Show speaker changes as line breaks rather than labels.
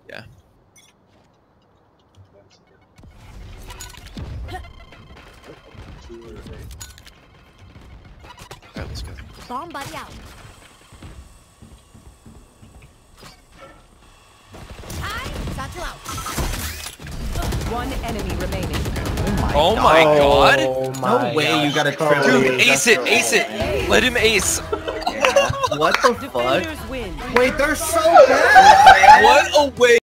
Yeah. Alright, let's go.
Bomb buddy out. Satchel out.
One enemy remaining.
Oh my god!
No way you got a triple.
Dude, ace it, ace it! Let him ace!
What the fuck?
Defenders win.
Wait, they're so bad!
What a way!